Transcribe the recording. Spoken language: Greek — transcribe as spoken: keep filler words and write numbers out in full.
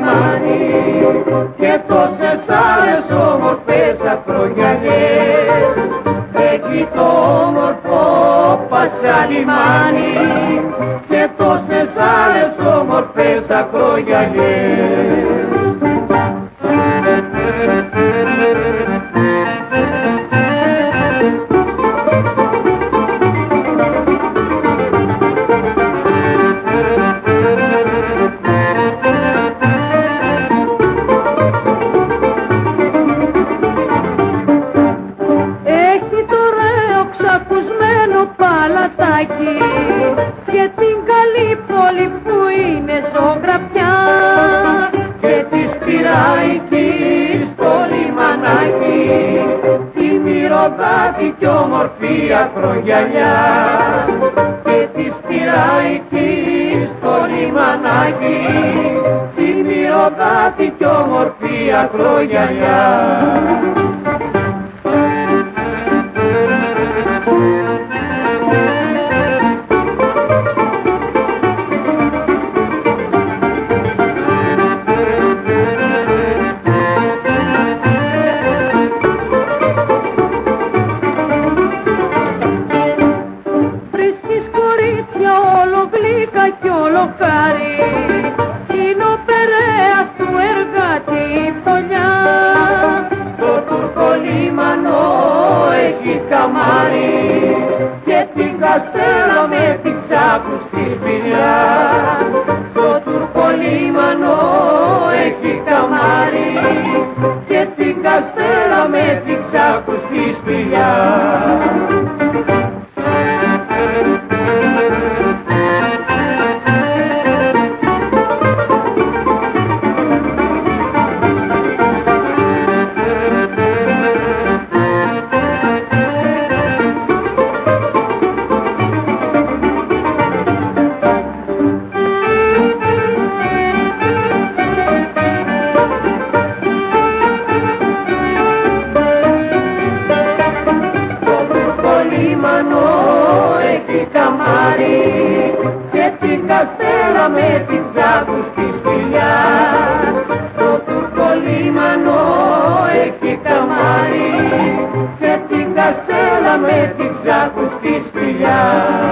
λιμάνι και τόσες άλλες όμορφες ακρογιαλιές. Εκεί το όμορφο Πασά λιμάνι και τόσες άλλες όμορφες ακρογιαλιές. Και την καλή πόλη που είναι ζωγραφιά και τη Σπυραϊκή στο λιμανάκι, τη μυρωδάτη κι όμορφη ακρογιαλιά. Και τη Σπυραϊκή στο λιμανάκι, τη μυρωδάτη κι όμορφη ακρογιαλιά. Κι όλο χάρη είναι ο Περέας του εργάτη φωλιά. Το τουρκολίμανο έχει καμάρι και την καστέλα με την ξάπου στη σπηλιά. Το τουρκολίμανο έχει καμάρι και την καστέλα με την ξάπου στη σπηλιά. Έχει καμάρι και την καστέλα με την ξάπου στη σπηλιά. Το τουρκολίμανο έχει καμάρι και την καστέλα με την ξάπου στη σπηλιά.